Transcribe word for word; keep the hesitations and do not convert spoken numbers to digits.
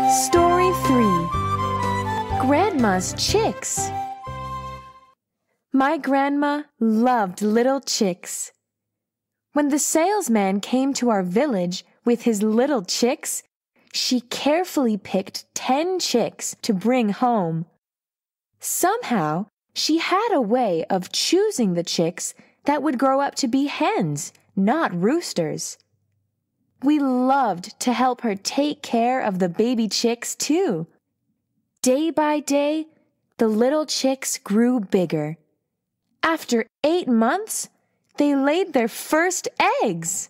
Story three. Grandma's Chicks. My grandma loved little chicks. When the salesman came to our village with his little chicks, she carefully picked ten chicks to bring home. Somehow, she had a way of choosing the chicks that would grow up to be hens, not roosters. We loved to help her take care of the baby chicks, too. Day by day, the little chicks grew bigger. After eight months, they laid their first eggs.